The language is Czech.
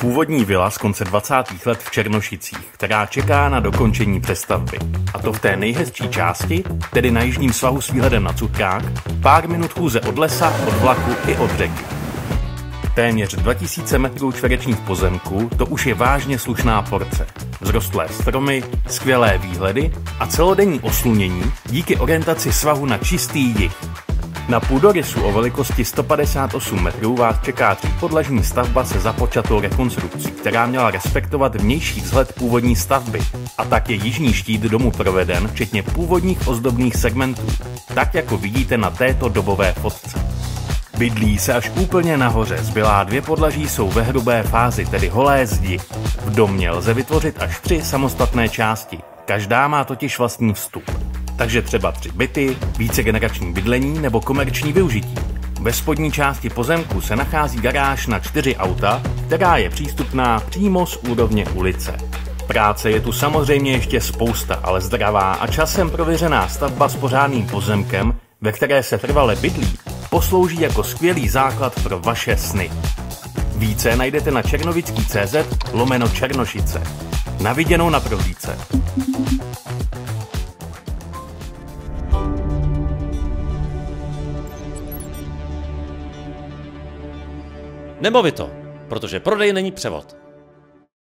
Původní vila z konce 20. let v Černošicích, která čeká na dokončení přestavby. A to v té nejhezčí části, tedy na jižním svahu s výhledem na Cukrák, pár minut chůze od lesa, od vlaku i od řeky. Téměř 2000 metrů čtverečních pozemků, to už je vážně slušná porce. Vzrostlé stromy, skvělé výhledy a celodenní oslunění díky orientaci svahu na čistý jih. Na půdorysu o velikosti 158 metrů vás čeká třípodlažní stavba se započatou rekonstrukcí, která měla respektovat vnější vzhled původní stavby. A tak je jižní štít domu proveden, včetně původních ozdobných segmentů, tak jako vidíte na této dobové fotce. Bydlí se až úplně nahoře, zbylá 2 podlaží jsou ve hrubé fázi, tedy holé zdi. V domě lze vytvořit až 3 samostatné části, každá má totiž vlastní vstup. Takže třeba 3 byty, vícegenerační bydlení nebo komerční využití. Ve spodní části pozemku se nachází garáž na 4 auta, která je přístupná přímo z úrovně ulice. Práce je tu samozřejmě ještě spousta, ale zdravá a časem prověřená stavba s pořádným pozemkem, ve které se trvale bydlí, poslouží jako skvělý základ pro vaše sny. Více najdete na černovický.cz/Černošice. Na viděnou na prohlídce. Nemovito, protože prodej není převod.